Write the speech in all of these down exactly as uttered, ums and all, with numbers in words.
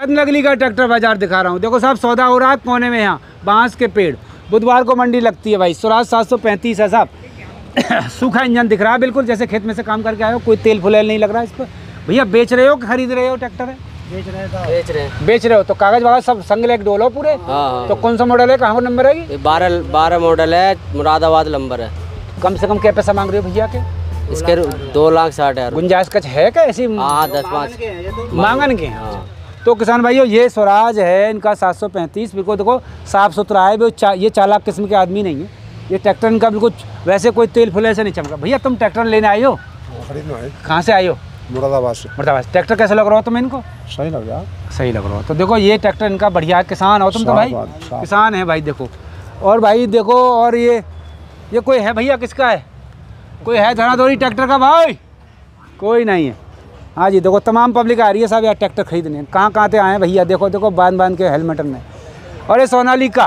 नगली का ट्रैक्टर बाजार दिखा रहा हूँ। देखो साहब सौदा हो रहा है कोने में, यहाँ बांस के पेड़। बुधवार को मंडी लगती है भाई। स्वराज सात सौ पैंतीस है साहब। सूखा इंजन दिख रहा है बिल्कुल, जैसे खेत में से काम करके आए हो। कोई तेल फुलेल नहीं लग रहा है इस पर। भैया बेच रहे हो कि खरीद रहे हो ट्रैक्टर है? बेच रहे हैं बेच रहे हैं बेच रहे हो तो कागज वागज सब संग लेके डोलो पूरे। हाँ। तो कौन सा मॉडल है, कहाँ को नंबर है? बारह बारह मॉडल है, मुरादाबाद नंबर है। कम से कम क्या पैसा मांग रहे हो भैया के? इसके दो लाख साठ हजार। गुंजाइश कच है क्या ऐसी? हाँ दस पाँच मांगन के। हाँ। तो किसान भाइयों ये स्वराज है, इनका सात सौ पैंतीस। बिल्कुल देखो साफ़ सुथरा है। चा, ये चालाक किस्म के आदमी नहीं है। ये ट्रैक्टर इनका बिल्कुल वैसे कोई तेल फुले से नहीं चमका। भैया तुम ट्रैक्टर लेने आए हो? खरीदना है। कहाँ से आए हो? मुरादाबाद से। मुरादाबाद। ट्रैक्टर कैसे लग रहा हो तुम इनको? सही लग रहा। सही लग रहा हो। तो देखो ये ट्रैक्टर इनका बढ़िया है। किसान हो तुम तो भाई? किसान है भाई देखो। और भाई देखो, और ये ये कोई है भैया किसका है? कोई है धराधोरी ट्रैक्टर का भाई? कोई नहीं है। हाँ जी देखो तमाम पब्लिक आ रही है साहब यार ट्रैक्टर खरीदने। कहाँ कहाँ से आए हैं भैया? देखो देखो बांध बांध के हेलमेट में। और ये सोनालिका,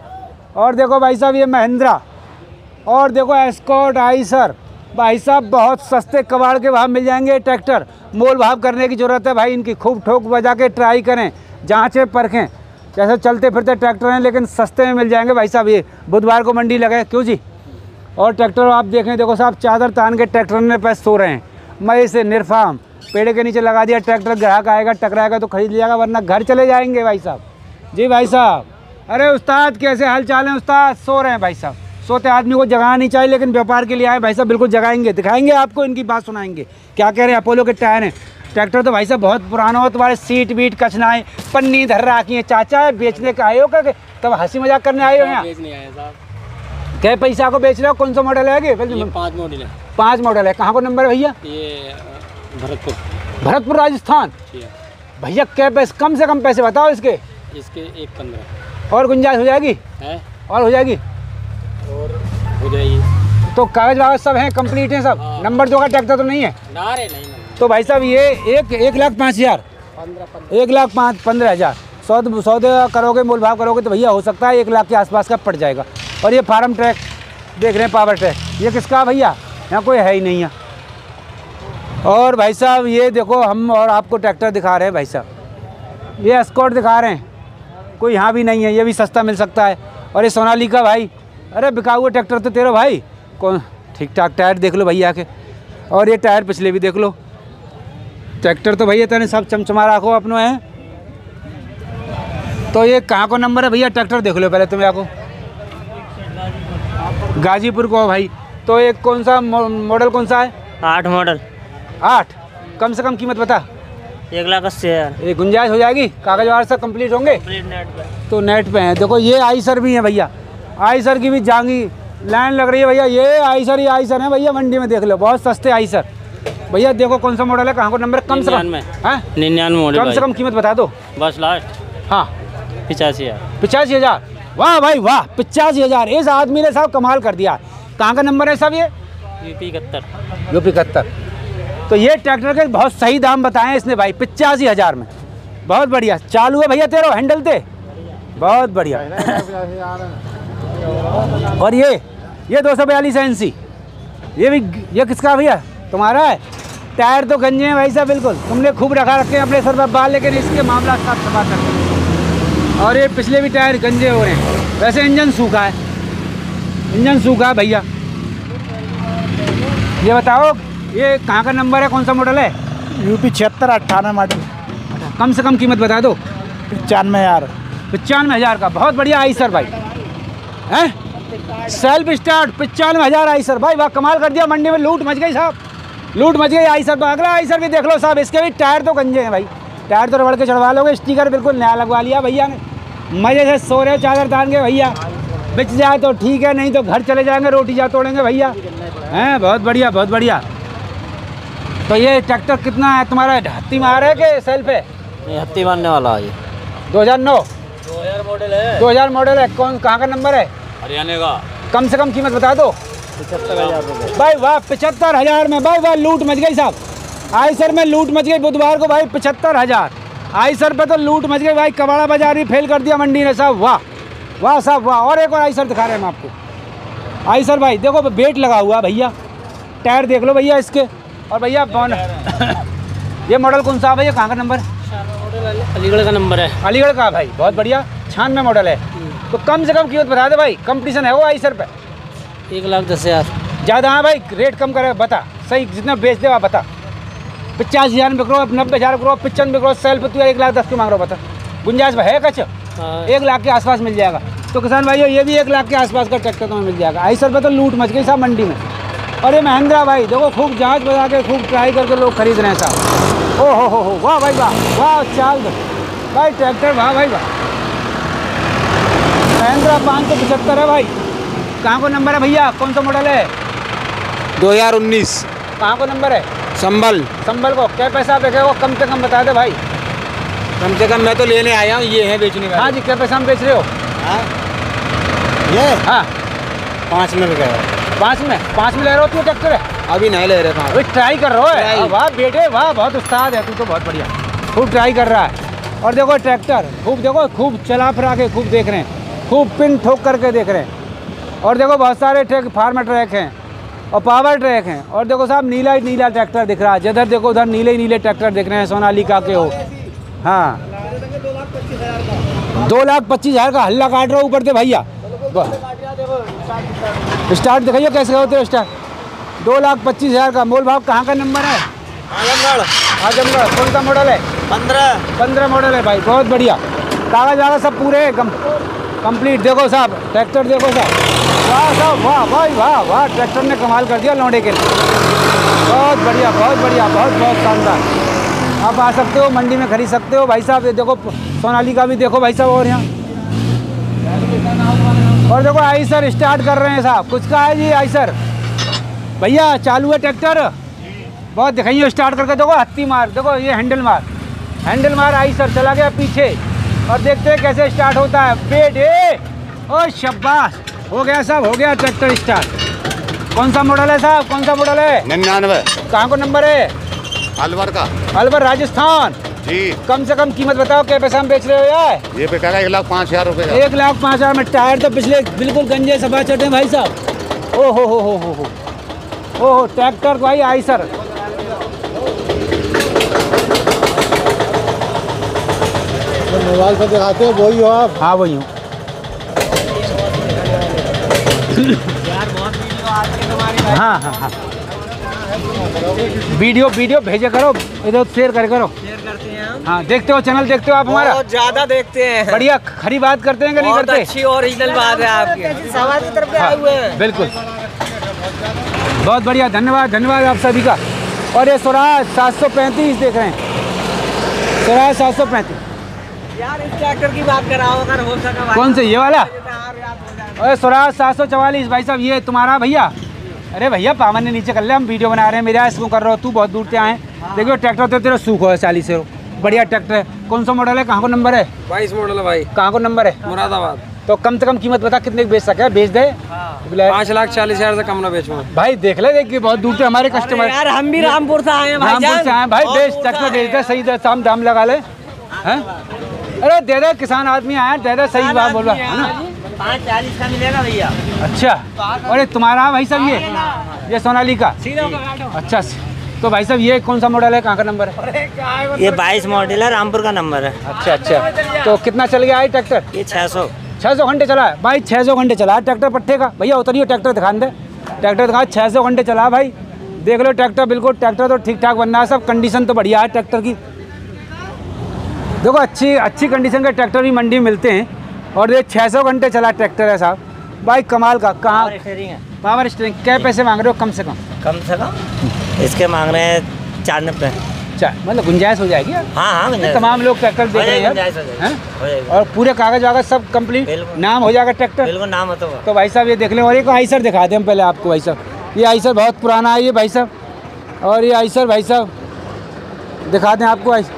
और देखो भाई साहब ये महिंद्रा, और देखो एस्कॉर्ट, आइसर। भाई साहब बहुत सस्ते कबाड़ के भाव मिल जाएंगे ट्रैक्टर। मोल भाव करने की ज़रूरत है भाई इनकी। खूब ठोक बजा के ट्राई करें, जांचें परखें। जैसे चलते फिरते ट्रैक्टर हैं लेकिन सस्ते में मिल जाएंगे भाई साहब। ये बुधवार को मंडी लगे क्यों जी। और ट्रैक्टर आप देखें, देखो साहब चादर तान के ट्रैक्टर में पैसे सो रहे हैं। मई से निर्फाम पेड़ के नीचे लगा दिया ट्रैक्टर। ग्राहक आएगा टकराएगा तो खरीद लिया, वरना घर चले जाएंगे भाई साहब। जी भाई साहब। अरे उस्ताद कैसे हाल चाल है उस्ताद? सो रहे हैं भाई साहब। सोते आदमी को जगाना नहीं चाहिए, लेकिन व्यापार के लिए आए भाई साहब बिल्कुल जगाएंगे, दिखाएंगे आपको, इनकी बात सुनाएंगे। क्या कह रहे हैं? अपोलो के टायर हैं। ट्रैक्टर तो भाई साहब बहुत पुराना हो, तुम्हारे सीट बीट कचनाएं पन्नी धर रखी है। चाचा बेचने का आए हो क्या? तब हंसी मजाक करने आए हो यहाँ? क्या पैसा को बेच रहे हो? कौन सा मॉडल है? ये पाँच मॉडल है। पाँच मॉडल है। कहाँ को नंबर है भैया? ये भरतपुर भरतपुर राजस्थान। भैया क्या पैसे, कम से कम पैसे बताओ इसके। इसके एक पंद्रह। और गुंजाइश हो जाएगी? है और हो जाएगी और हो जाएगी। तो कागज वागज सब हैं, कंप्लीट हैं सब? हाँ। नंबर दो का ट्रैक्टर तो नहीं है? ना रे नहीं, नहीं। तो भाई साहब ये एक एक लाख पाँच हज़ार एक लाख पाँच पंद्रह हज़ार सौ सौदे करोगे, मोल भाव करोगे तो भैया हो सकता है एक लाख के आसपास का पड़ जाएगा। और ये फार्म ट्रैक देख रहे हैं, पावर ट्रैक, ये किसका भैया? यहाँ कोई है ही नहीं है। और भाई साहब ये देखो हम और आपको ट्रैक्टर दिखा रहे हैं भाई साहब। ये एस्कॉर्ट दिखा रहे हैं, कोई यहाँ भी नहीं है, ये भी सस्ता मिल सकता है। और ये सोनालिका भाई, अरे बिका हुआ ट्रैक्टर तो तेरा भाई। कौन ठीक ठाक टायर देख लो भैया के। और ये टायर पिछले भी देख लो। ट्रैक्टर तो भैया तेने सब चमचमा रखो अपनों है। तो ये कहाँ को नंबर है भैया? ट्रैक्टर देख लो पहले तुम्हें आपको। गाजीपुर को भाई। तो एक कौन सा मॉडल कौन सा है? आठ मॉडल। आठ। कम से कम कीमत बता। एक लाख अस्सी हज़ार। ये गुंजाइश हो जाएगी? कागज वागज सब कंप्लीट होंगे? नेट पे। तो नेट पे है। देखो ये आइसर भी है भैया, आइसर की भी जांगी लाइन लग रही है भैया। ये आइसर ही आइसर है भैया, मंडी में देख लो बहुत सस्ते आइसर। भैया देखो कौन सा मॉडल है, कहाँ को नंबर? कम से कम निन्यानवे मॉडल। कम से कम कीमत बता दो बस लास्ट। हाँ पिचासी हज़ार। पिचासी हज़ार वाह भाई वाह, पिचासी हज़ार इस आदमी ने साहब कमाल कर दिया। कहाँ का नंबर है साहब? ये यूपी इकहत्तर। यूपी इकहत्तर। तो ये ट्रैक्टर के बहुत सही दाम बताए इसने भाई, पिचासी हज़ार में। बहुत बढ़िया। चालू है भैया तेरा हैंडल ते? बहुत बढ़िया। और ये ये दो सौ बयालीस एन सी, ये भी ये किसका भैया? तुम्हारा है? टायर तो गंजे हैं भाई साहब बिल्कुल, तुमने खूब रखा रखे हैं अपने सर पर बाल, लेकिन इसके मामला साफ सफा करते। और ये पिछले भी टायर गंजे हो रहे हैं। वैसे इंजन सूखा है, इंजन सूखा है भैया। ये बताओ ये कहाँ का नंबर है, कौन सा मॉडल है? यूपी छिहत्तर अट्ठानवे मॉडल। कम से कम कीमत बता दो। पचानवे हज़ार। पचानवे हज़ार का बहुत बढ़िया आइसर भाई हैं, सेल्फ स्टार्ट पचानवे हज़ार आइसर भाई। वाह कमाल कर दिया, मंडी में लूट मच गई साहब, लूट मच गई आइसर। तो अगला आइसर भी देख लो साहब, इसके भी टायर तो गंजे हैं भाई। टायर तो रबड़ के चढ़वा लोगे, स्टिकर बिल्कुल नया लगवा लिया भैया ने। मज़े से सो रहे चादर तान के भैया। बिच जाए तो ठीक है, नहीं तो घर चले जाएंगे, रोटी जा तोड़ेंगे भैया हैं। बहुत बढ़िया बहुत बढ़िया। तो ये ट्रैक्टर कितना है तुम्हारा? हत्ती मार है कि सेल्फ है? ये हत्ती मारने वाला है। दो हज़ार नौ दो हज़ार मॉडल है। दो हज़ार मॉडल है। कौन कहाँ का नंबर है? हरियाणा का। कम से कम कीमत बता दो। पचहत्तर हज़ार भाई वाह, पचहत्तर हज़ार में भाई वाह, लूट मच गई साहब। आइसर में लूट मच गई बुधवार को भाई, पचहत्तर हज़ार आइसर पे तो लूट मच गई भाई। कबाड़ा बाजार ही फेल कर दिया मंडी ने साहब। वाह वाह साहब वाह। और एक और आइसर दिखा रहे हैं हम आपको। आइसर भाई देखो बेट लगा हुआ भैया, टायर देख लो भैया इसके। और भैया कौन ये मॉडल कौन सा है भैया? कहाँ का नंबर? अलीगढ़ का नंबर है। अलीगढ़ का भाई, बहुत बढ़िया, छियानवे मॉडल है। तो कम से कम कीमत बता दे भाई, कंपटीशन है वो आइसर पे। एक लाख दस हज़ार ज़्यादा है भाई, रेट कम करे बता, सही जितना बेच दे आप बता। पचास हज़ार में करो, नब्बे हज़ार करो, पचानवे करो, सेल पे तू एक लाख दस क्यों मांग रहा हो बता? गुंजाइश है कच? एक लाख के आसपास मिल जाएगा। तो किसान भाइयों ये भी एक लाख के आसपास का ट्रैक्टर तुम्हें मिल जाएगा। आइसर पे तो लूट मच गई साहब मंडी में। और ये महिंद्रा भाई देखो, खूब जांच बजा के खूब ट्राई करके लोग खरीद रहे हैं साहब। ओ हो हो हो, वाह भाई वाह, वाह चाल दो भाई ट्रैक्टर, वाह भाई वाह। महिंद्रा पाँच सौ पचहत्तर है भाई। कहाँ को नंबर है भैया, कौन सा मॉडल है? दो हज़ार उन्नीस। कहाँ को नंबर है? संभल। संभल को क्या पैसा आप वो कम से कम बता दे भाई। कम से कम मैं तो लेने आया हूँ, ये है बेचने का। हाँ जी, क्या पैसा में बेच रहे हो? हाँ ये हाँ पाँच में गया। पाँच में पाँच में ले रहे हो तू ट्रैक्टर है? अभी नहीं ले रहे पाँच। अभी ट्राई कर रहा है। ट्राई। वाह बेटे वाह, बहुत उस्ताद है तू तो, बहुत बढ़िया, खूब ट्राई कर रहा है। और देखो ट्रैक्टर खूब देखो, खूब चला फिरा के खूब देख रहे हैं, खूब पिन ठोक करके देख रहे हैं। और देखो बहुत सारे ट्रैक फार्म ट्रैक हैं और पावर ट्रैक हैं। और देखो साहब नीला ही नीला ट्रैक्टर दिख रहा है, जिधर देखो उधर नीले ही नीले ट्रैक्टर दिख रहे हैं, सोनालिका के हो। हाँ दो लाख पच्चीस हज़ार का हल्ला काट रहा हूँ ऊपर से भैया। स्टार्ट दिखाइए कैसे होते हो स्टार्ट। दो लाख पच्चीस हज़ार का मोल भाव। कहाँ का नंबर है? आजमगढ़। आजमगढ़। कौन सा मॉडल है? पंद्रह पंद्रह मॉडल है भाई, बहुत बढ़िया। कागज वागज सब पूरे कम कंप्लीट। देखो साहब ट्रैक्टर देखो साहब, वाह साहब वाह भाई वाह वाह, ट्रैक्टर ने कमाल कर दिया लौंडे के लिए। बहुत बढ़िया बहुत बढ़िया, बहुत बहुत शानदार। आप आ सकते हो, मंडी में खरीद सकते हो भाई साहब। ये देखो सोनालिका भी देखो भाई साहब। और यहाँ और देखो आइसर स्टार्ट कर रहे हैं साहब। कुछ का है जी आइसर भैया, चालू है ट्रैक्टर, बहुत दिखाइए स्टार्ट करके। देखो हत्ती मार, देखो ये हैंडल मार, हैंडल मार आइसर चला गया पीछे। और देखते हैं कैसे स्टार्ट होता है। बेटे ओ शाबाश, हो गया साहब, हो गया ट्रैक्टर स्टार्ट। कौन सा मॉडल है साहब, कौन सा मॉडल है? निन्यानवे। कहाँ को नंबर है? अलवर का। अलवर राजस्थान जी। कम से कम कीमत बताओ, क्या पैसा में बेच रहे हो यार? ये पे एक लाख पाँच हज़ार रुपये का। एक लाख पाँच हज़ार में। टायर तो पिछले बिल्कुल गंजे सफा चटे भाई साहब। ओ हो हो हो हो हो ओहो ट्रैक्टर भाई आइसर। मोबाइल पर दिखाते हो वही हो आप? हाँ वही हूँ। हाँ हाँ हाँ वीडियो वीडियो भेजे करो, इधर शेयर करे करो। शेयर करते हैं हम। हाँ देखते हो, चैनल देखते हो आप हमारा? बहुत ज्यादा देखते हैं। बढ़िया, खरी बात करते हैं कि नहीं बहुत करते? अच्छी ओरिजिनल बात है आपकी। समाज की तरफ से आए हुए हैं। बिल्कुल, बहुत बढ़िया, धन्यवाद धन्यवाद आप सभी का। और ये स्वराज सात सौ पैंतीस देख रहे हैं, स्वराज सात सौ पैंतीस। यार इस ट्रैक्टर की बात कराओ अगर हो सके। कौन से, ये वाला? अरे स्वराज सात सौ चवालीस भाई साहब, ये तुम्हारा भैया? अरे भैया पावन ने नीचे कर ले, हम वीडियो बना रहे हैं, मेरा इसको कर रहा हो तू, बहुत दूर से आए। देखियो ट्रैक्टर तो तेरा सूखो है चालीस से, बढ़िया ट्रैक्टर है। कौन सा मॉडल है, कहाँ को नंबर है? बाईस मॉडल है भाई। कहाँ को नंबर है? मुरादाबाद। तो कम से कम कीमत बता, कितने की बेच सके? बेच दे। पाँच लाख चालीस हजार से कम ना बेचूं भाई। देख ले, देखिए बहुत दूर से हमारे कस्टमर। यार हम भी रामपुर से आए हैं भाई। रामपुर से आए भाई, बेच ट्रैक्टर बेच दे, सही दे, दाम दाम लगा ले। हैं? अरे दे दे, किसान आदमी आया, दे दे, सही बात बोल रहा है ना। पाँच चालीस का मिलेगा भैया। अच्छा, अरे तुम्हारा भाई साहब ये ये सोनालिका? अच्छा, तो भाई साहब ये कौन सा मॉडल है, कहाँ का नंबर है? ये बाईस मॉडल है, रामपुर का नंबर है। अच्छा अच्छा, तो कितना चल गया है ट्रैक्टर? ये छः सौ छः सौ घंटे चला है भाई, छः सौ घंटे चला है ट्रैक्टर पट्टे का। भैया उतरिए, ट्रैक्टर दिखा दे, ट्रैक्टर दिखा। छः सौ घंटे चला है भाई, देख लो ट्रैक्टर, बिल्कुल ट्रैक्टर तो ठीक ठाक बनना है, सब कंडीशन तो बढ़िया है ट्रैक्टर की। देखो अच्छी अच्छी कंडीशन के ट्रैक्टर भी मंडी में मिलते हैं। और ये छः सौ घंटे चला ट्रैक्टर है साहब भाई, कमाल का। कहाँ पावर स्टीयरिंग? क्या पैसे मांग रहे हो कम से कम? कम से कम इसके मांग रहे हैं चार नब्बे। चार मतलब गुंजाइश हो जाएगी? हाँ हाँ, तमाम लोग ट्रैक्टर देख रहे हैं और पूरे कागज वागज सब कंप्लीट, नाम हो जाएगा ट्रैक्टर। बिल्कुल नाम हो तो तो भाई साहब ये देख लें। और एक आइसर दिखा दें हम पहले आपको भाई साहब। ये आइसर बहुत पुराना है ये भाई साहब, और ये आइसर भाई साहब दिखा दें आपको। आइसर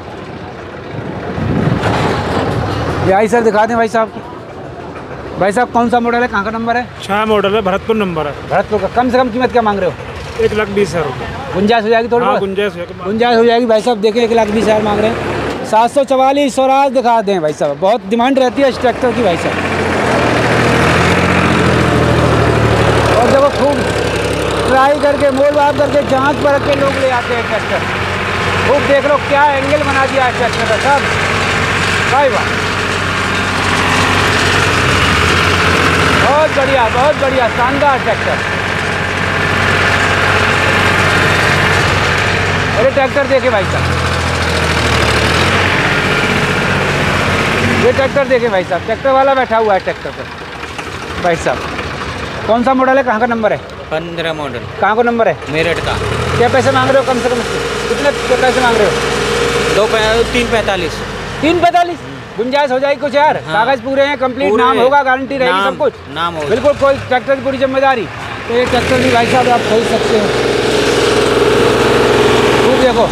ये आइसर दिखा दें भाई साहब। भाई साहब कौन सा मॉडल है, कहाँ का नंबर है? छः मॉडल है, भरतपुर नंबर है। भरतपुर का। कम से कम कीमत क्या मांग रहे हो? एक लाख बीस हज़ार रुपये। गुंजाइश हो जाएगी थोड़ी? हाँ बहुत गुंजाइश हो जाएगी। गुंजाइश हो जाएगी भाई साहब। देखें एक लाख बीस हज़ार मांग रहे हैं। सात सौ चवालीस स्वराज दिखा दें भाई साहब, बहुत डिमांड रहती है इस ट्रैक्टर की भाई साहब। और देखो खूब ट्राई करके, मोल भाव करके, जांच परख के लोग ले आते हैं ट्रैक्टर। खूब देख लो क्या एंगल बना दिया है ट्रैक्टर का सब। भाई वाह, बहुत बढ़िया बहुत बढ़िया, शानदार ट्रैक्टर। अरे ट्रैक्टर देखे भाई साहब, ये ट्रैक्टर देखे भाई साहब, ट्रैक्टर वाला बैठा हुआ है ट्रैक्टर पर भाई साहब। कौन सा मॉडल है, कहाँ का नंबर है? पंद्रह मॉडल। कहाँ का नंबर है? मेरठ का। क्या पैसे मांग रहे हो कम से कम इसके? कितने पैसे मांग रहे हो? दो पै, तीन पैंतालीस। तीन पैंतालीस गुंजाइश हो जाएगी कुछ यार? हाँ। कागज पूरे हैं, कंप्लीट नाम होगा, गारंटी रहेगी, सब कुछ नाम होगा, बिल्कुल, कोई ट्रैक्टर की पूरी जिम्मेदारी। तो ये ट्रैक्टर भी भाई साहब आप खरीद सकते हो। खूब देखो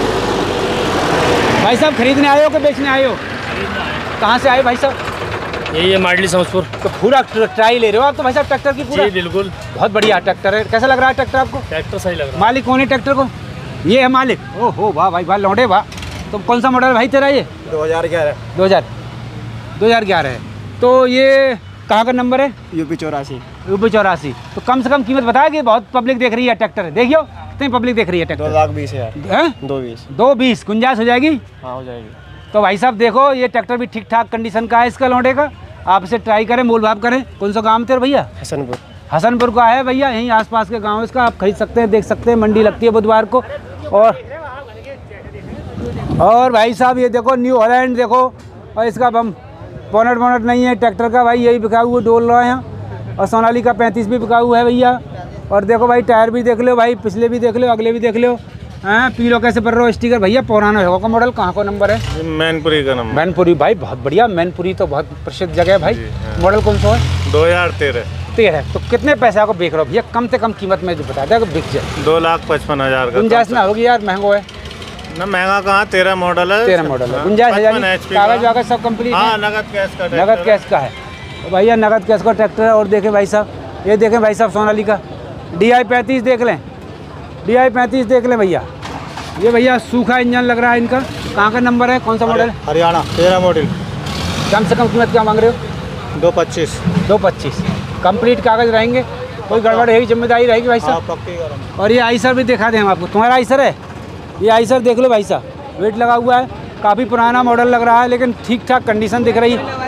भाई साहब, खरीदने आए हो कि बेचने आए हो? कहाँ से आए भाई साहब? यही है माडली समझपुर। तो पूरा ट्राई ले रहे हो आप तो भाई साहब ट्रैक्टर की पूरा? जी बिल्कुल। बहुत बढ़िया ट्रैक्टर है। कैसा लग रहा है ट्रैक्टर आपको? ट्रैक्टर सही लग रहा है। मालिक कौन है ट्रैक्टर को? ये है मालिक। ओह हो वाह भाई वाह, लौंडे वाह। तो कौन सा मॉडल भाई तेरा ये? दो हज़ार ग्यारह। दो हज़ार दो हज़ार ग्यारह है। तो ये कहाँ का नंबर है? यूपी चौरासी। यूपी चौरासी। तो कम से कम कीमत बताया कि बहुत पब्लिक देख रही है ट्रैक्टर, देखियो कितनी पब्लिक देख रही है दो ट्रैक्टर। लाख बीस हज़ार। हैं? दो बीस। दो बीस गुंजाइश हो जाएगी? हाँ हो जाएगी। तो भाई साहब देखो, ये ट्रैक्टर भी ठीक ठाक कंडीशन का है इसका, लौंडे का। आप इसे ट्राई करें, मोल भाव करें। कौन सा गाँव तेरे भैया? हसनपुर। हसनपुर का है भैया, यहीं आसपास के गांव इसका, आप खरीद सकते हैं, देख सकते हैं। मंडी लगती है बुधवार को। और और भाई साहब ये देखो न्यू हॉलैंड देखो, और इसका बम बोनट बोनट नहीं है ट्रैक्टर का भाई, यही बिका हुआ डोल रहा है यहाँ। और सोनाली का पैंतीस भी बिका हुआ है भैया। और देखो भाई टायर भी देख लो भाई, पिछले भी देख लो, अगले भी देख लो। हाँ पीलो कैसे पर रहो स्टिकर भैया, पुराना होगा का मॉडल। कहाँ का नंबर है? मैनपुरी का नंबर। मैनपुरी भाई, बहुत बढ़िया। मैनपुरी तो बहुत प्रसिद्ध जगह है भाई। मॉडल कौन सा है? दो हजार तेरह। तेरह। तो कितने पैसे आपको बेच रहे हो भैया? कम से कम कीमत में जो बता दे बिक जाए। दो लाख पचपन हजार का। गुंजाइश ना होगी यार, महंगो है ना। महंगा कहाँ, तेरह मॉडल है। तेरह मॉडल है, गुंजाइश है यानी। कागज वागज सब कंप्लीट है? हाँ नगद कैश का। नगद कैश का है तो भैया, नगद कैश का ट्रैक्टर है। और देखें भाई साहब, ये देखें भाई साहब सोनाली का डी आई पैंतीस देख लें, डी आई पैंतीस देख लें भैया। ये भैया सूखा इंजन लग रहा है इनका। कहाँ का नंबर है, कौन सा मॉडल? हरियाणा। तेरह मॉडल। कम से कम कीमत क्या मांग रहे हो? दो पच्चीस। दो पच्चीस कंप्लीट कागज रहेंगे, कोई गड़बड़ रहेगी जिम्मेदारी रहेगी भाई साहब। पक्की गारंटी। और ये आइसर भी दिखा दें हम आपको। तुम्हारा आइसर है? ये आइसर देख लो भाई साहब, वेट लगा हुआ है, काफ़ी पुराना मॉडल लग रहा है, लेकिन ठीक ठाक कंडीशन दिख रही है।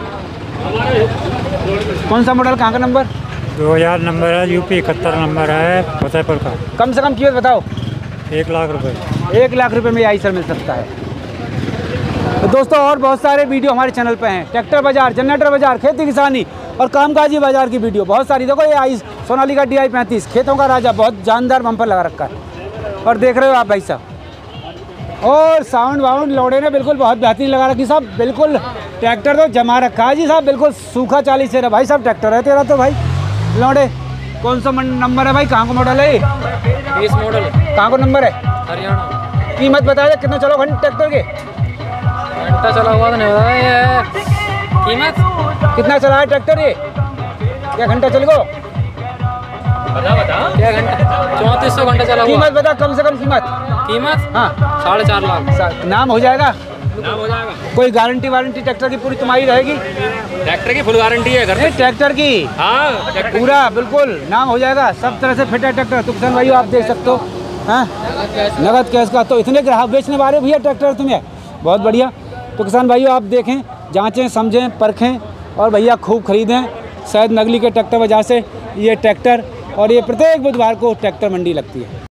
कौन सा मॉडल, कहाँ का नंबर? दो हज़ार नंबर है, यूपी इकहत्तर नंबर है, फतेहपुर का। कम से कम कीमत बताओ। एक लाख रुपए। एक लाख रुपए में आइसर मिल सकता है। तो दोस्तों और बहुत सारे वीडियो हमारे चैनल पे हैं। ट्रैक्टर बाजार, जनरेटर बाजार, खेती किसानी और कामकाजी बाजार की वीडियो बहुत सारी। देखो ये आई सोनाली का डी आई पैंतीस, खेतों का राजा, बहुत जानदार बम्पर लगा रखा है। और देख रहे हो आप भाई साहब। और साउंड वाउंड लौड़े ने बिल्कुल बहुत बेहतरीन लगा रखी साहब। बिल्कुल ट्रैक्टर तो जमा रखा है जी साहब, बिल्कुल सूखा चालीस से भाई साहब ट्रैक्टर है तेरा तो भाई लौड़े। कौन सा नंबर है भाई, कहाँ का मॉडल है? बीस मॉडल। कहाँ का नंबर है? हरियाणा। कीमत बताया कितना चलो घंटे ट्रैक्टर के? घंटा चला हुआ तो नहीं बताया कीमत। कितना चला है ट्रैक्टर ये? क्या घंटा चल गो? बता बता क्या घंटा? चौंतीस सौ घंटा चला हुआ। कीमत बता, कम से कम कीमत। कीमत हाँ साढ़े चार लाख। नाम हो जाएगा? नाम हो जाएगा। कोई गारंटी वारंटी ट्रैक्टर की पूरी तुम्हारी रहेगी? ट्रैक्टर की फुल गारंटी है घर नहीं ट्रैक्टर की हाँ ट्रैक्टर पूरा बिल्कुल नाम हो जाएगा, सब तरह से फिट है ट्रैक्टर। तो किसान भाई आप देख सकते हो, हाँ नगद कैश का। तो इतने ग्राहक बेचने वाले भैया ट्रैक्टर तुम्हें, बहुत बढ़िया। तो किसान भाइयों आप देखें, जांचें, समझें, परखें और भैया खूब खरीदें। शायद नगली के ट्रैक्टर बाजार से ये ट्रैक्टर, और ये प्रत्येक बुधवार को ट्रैक्टर मंडी लगती है।